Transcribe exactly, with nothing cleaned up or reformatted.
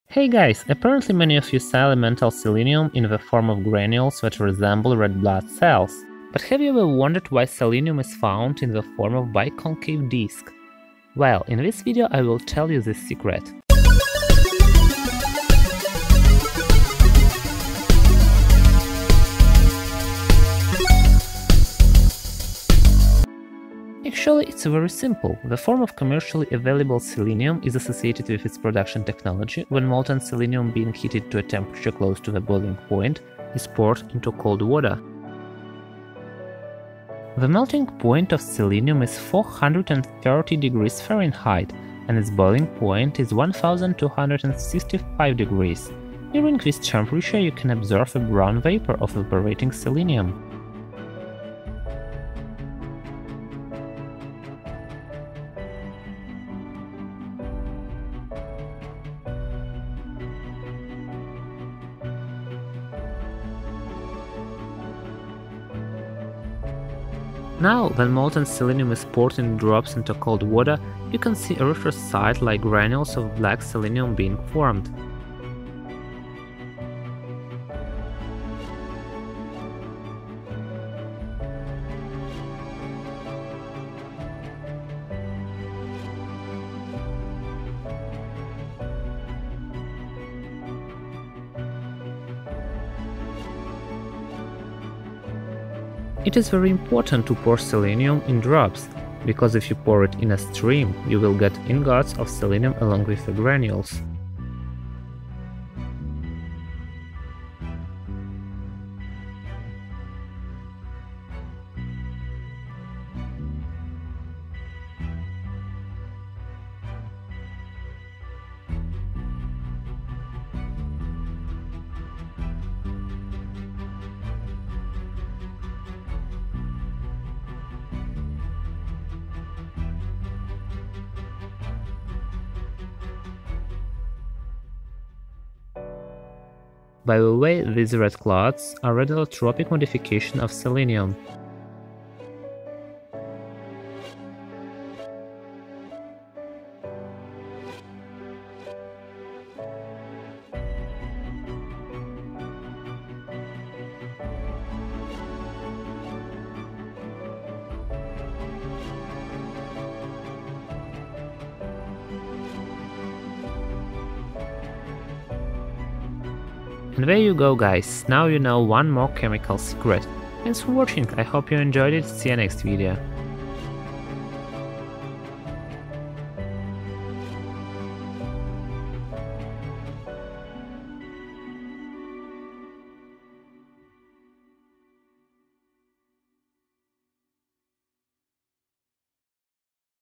Hey guys, apparently many of you saw elemental selenium in the form of granules that resemble red blood cells. But have you ever wondered why selenium is found in the form of biconcave disc? Well, in this video I will tell you this secret. Actually, it's very simple. The form of commercially available selenium is associated with its production technology when molten selenium being heated to a temperature close to the boiling point is poured into cold water. The melting point of selenium is four hundred thirty degrees Fahrenheit and its boiling point is one thousand two hundred sixty-five degrees. During this temperature you can observe a brown vapor of evaporating selenium. Now, when molten selenium is poured in drops into cold water, you can see erythrocyte-like granules of black selenium being formed. It is very important to pour selenium in drops, because if you pour it in a stream, you will get ingots of selenium along with the granules. By the way, these red clouds are radiotropic modification of selenium. And there you go guys, now you know one more chemical secret. Thanks for watching, I hope you enjoyed it, see you next video.